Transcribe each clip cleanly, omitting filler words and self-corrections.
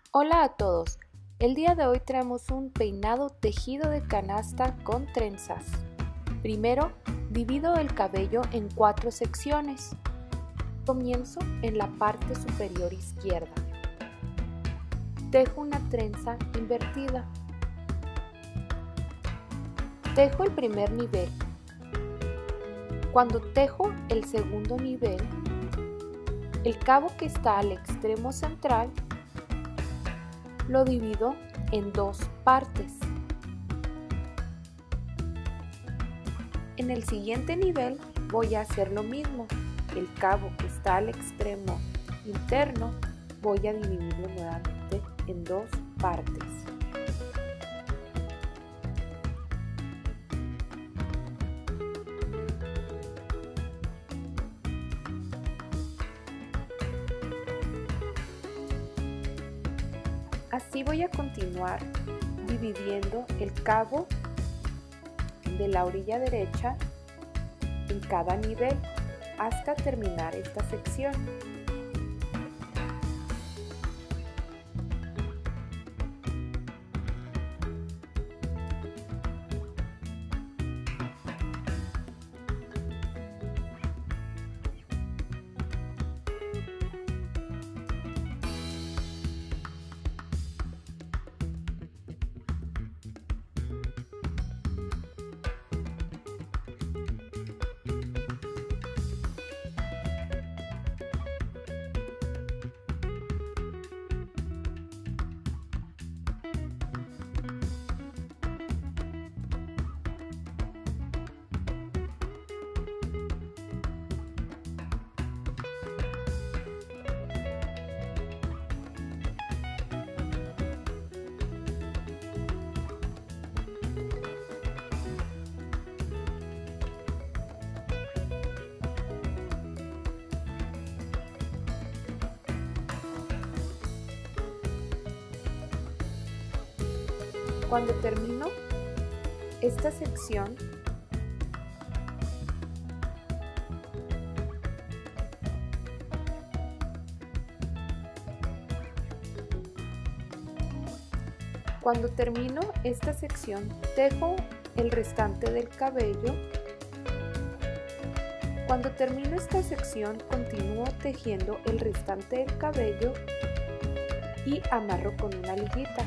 Hola a todos, el día de hoy traemos un peinado tejido de canasta con trenzas. Primero, divido el cabello en 4 secciones. Comienzo en la parte superior izquierda. Tejo una trenza invertida. Tejo el primer nivel. Cuando tejo el segundo nivel, el cabo que está al extremo central lo divido en 2 partes. En el siguiente nivel voy a hacer lo mismo. El cabo que está al extremo interno voy a dividirlo nuevamente en 2 partes. Así voy a continuar dividiendo el cabo de la orilla derecha en cada nivel hasta terminar esta sección. Cuando termino esta sección, tejo el restante del cabello. Cuando termino esta sección, continúo tejiendo el restante del cabello y amarro con una liguita.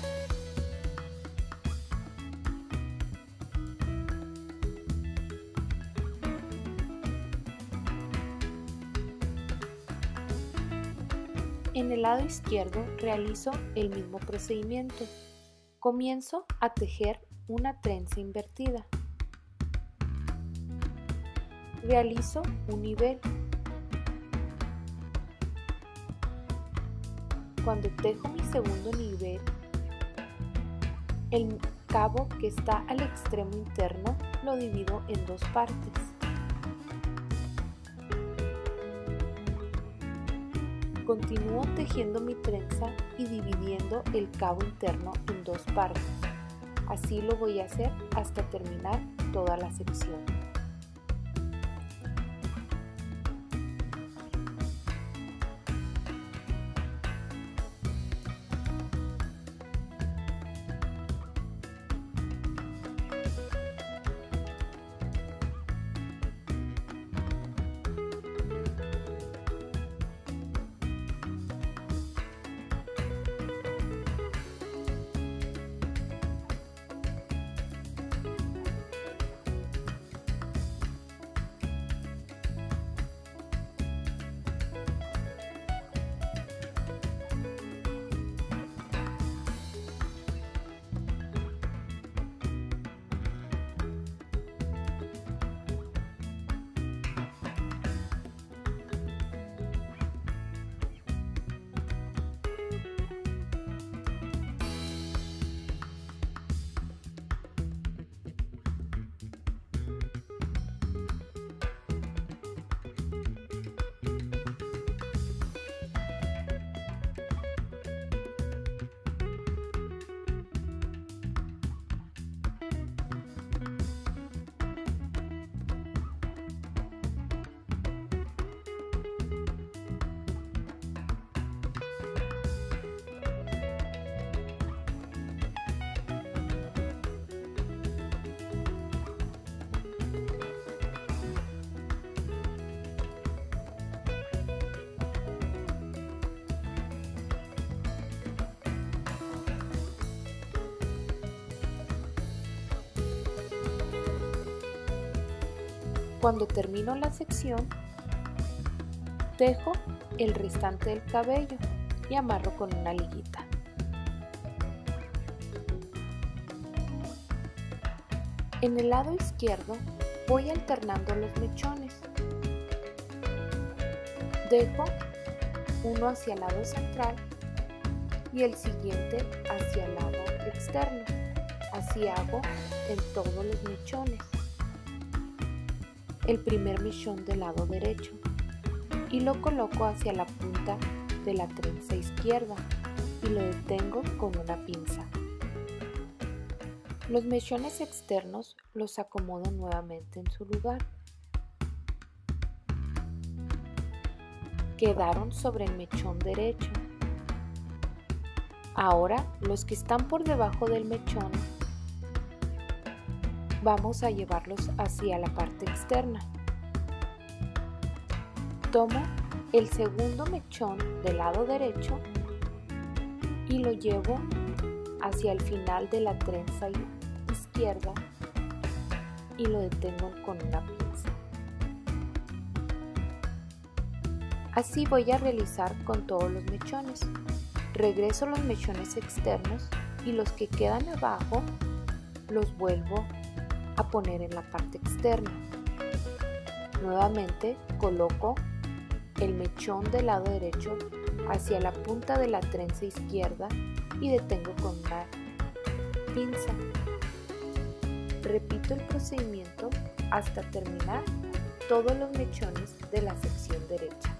En el lado izquierdo realizo el mismo procedimiento. Comienzo a tejer una trenza invertida. Realizo un nivel. Cuando tejo mi segundo nivel, el cabo que está al extremo interno lo divido en 2 partes. Continúo tejiendo mi trenza y dividiendo el cabo interno en 2 partes. Así lo voy a hacer hasta terminar toda la sección. Cuando termino la sección, tejo el restante del cabello y amarro con una liguita. En el lado izquierdo voy alternando los mechones. Dejo uno hacia el lado central y el siguiente hacia el lado externo. Así hago en todos los mechones. El primer mechón del lado derecho y lo coloco hacia la punta de la trenza izquierda y lo detengo con una pinza. Los mechones externos los acomodo nuevamente en su lugar. Quedaron sobre el mechón derecho. Ahora los que están por debajo del mechón vamos a llevarlos hacia la parte externa. Tomo el segundo mechón del lado derecho y lo llevo hacia el final de la trenza izquierda y lo detengo con una pinza. Así voy a realizar con todos los mechones. Regreso los mechones externos y los que quedan abajo los vuelvo a poner en la parte externa. Nuevamente coloco el mechón del lado derecho hacia la punta de la trenza izquierda y detengo con una pinza. Repito el procedimiento hasta terminar todos los mechones de la sección derecha.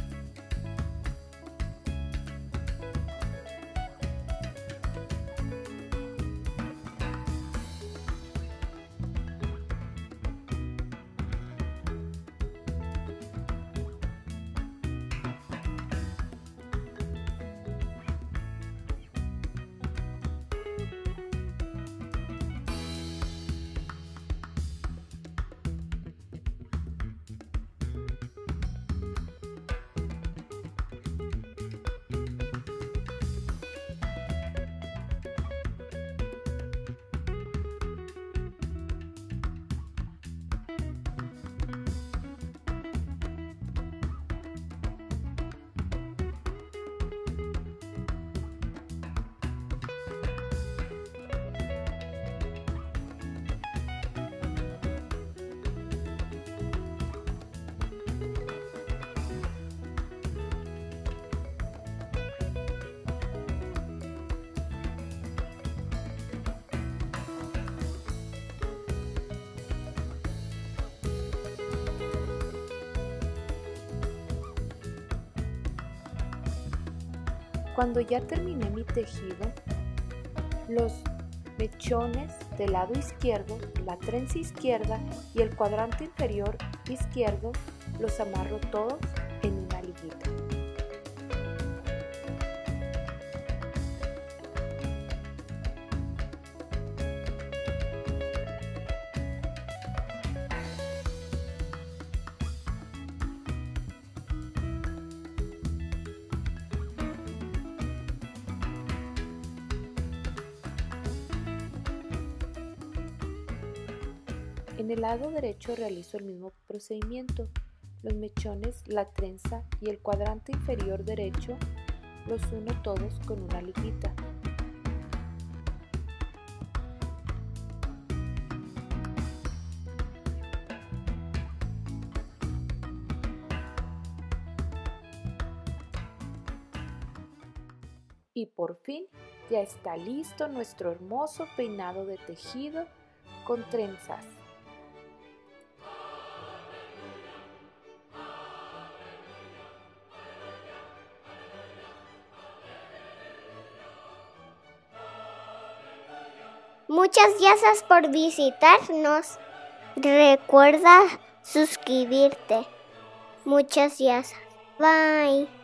Cuando ya terminé mi tejido, los mechones del lado izquierdo, la trenza izquierda y el cuadrante inferior izquierdo los amarro todos en una liguita. En el lado derecho realizo el mismo procedimiento. Los mechones, la trenza y el cuadrante inferior derecho los uno todos con una liguita. Y por fin ya está listo nuestro hermoso peinado de tejido con trenzas. Muchas gracias por visitarnos. Recuerda suscribirte. Muchas gracias. Bye.